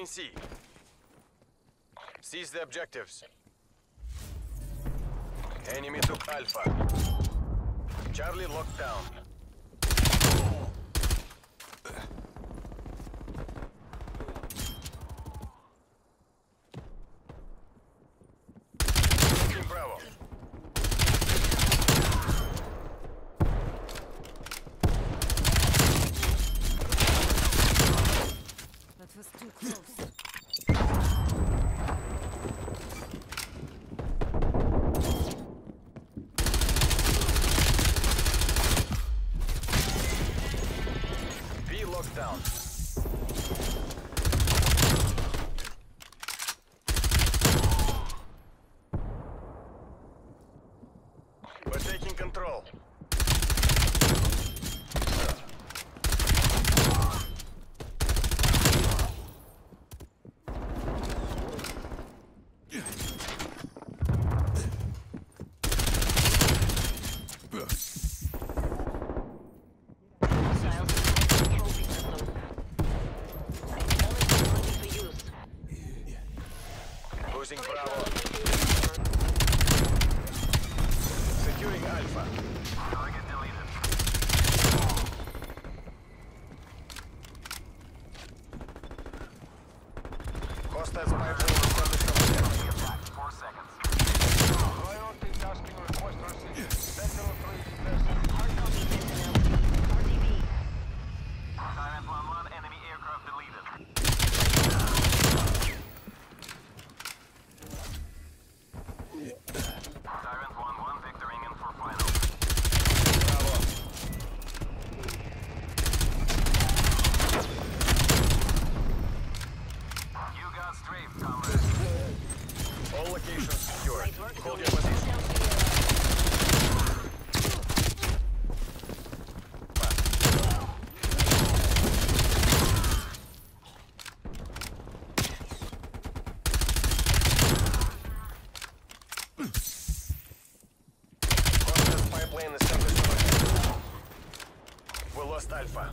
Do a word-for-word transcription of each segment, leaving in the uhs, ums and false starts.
Securing C. Seize the objectives. Enemy took Alpha. Charlie locked down. Taking Bravo. That was too close. B locked down. We're taking control. Losing Bravo. Securing Alpha. Target deleted. Hostiles pipeline established. Four seconds. Priority tasking request received. Sentinel three request. Hard copy, Sentinel. R T B. Tyrant one one, enemy aircraft deleted. Tyrant one one, vectoring in for final. Bravo. You got strafe, comrade. All locations secure. Nice work, Hold your Tony. position. Down here. Hostiles pipeline established. We lost Alpha.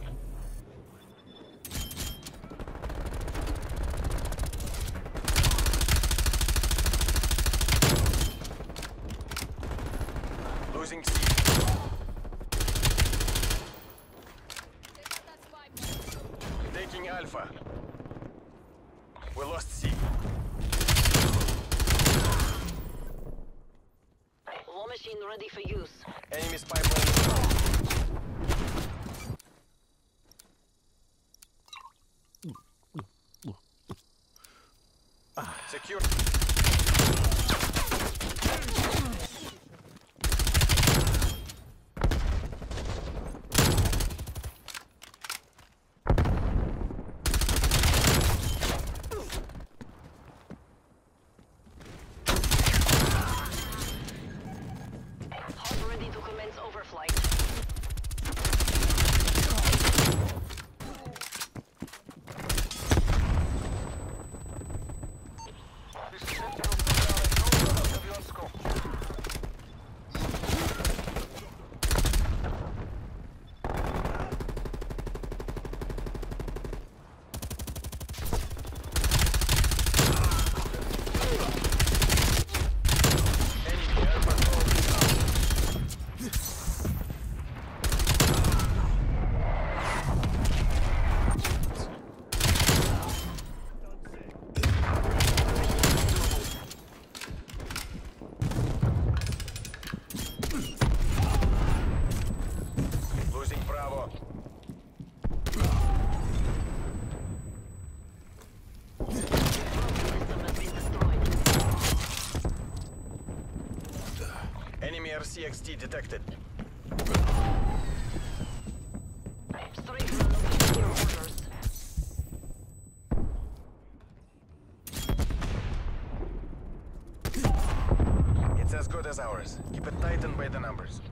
Losing C. Taking Alpha. We lost C. War machine ready for use. Enemy's pipeline is down. Secure. Hard ready to commence overflight. This is Sentinel three. Have you on scope? Enemy air patrol is up. Losing Bravo. System has been destroyed. Enemy R C X T detected. Straight run awaiting your orders. It's as good as ours. Keep it tight and by the numbers.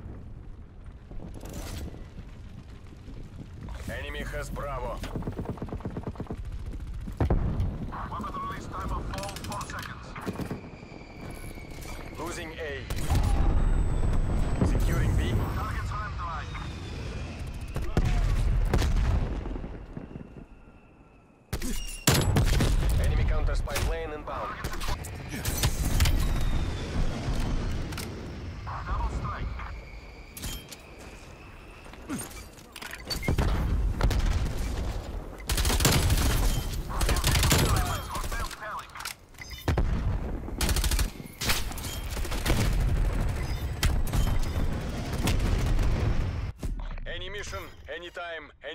Enemy has Bravo. Weapon release time of fall, four seconds. Losing A. Securing B. Targets on drive.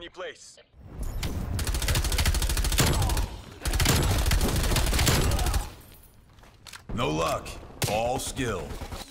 any place. No luck. All skill.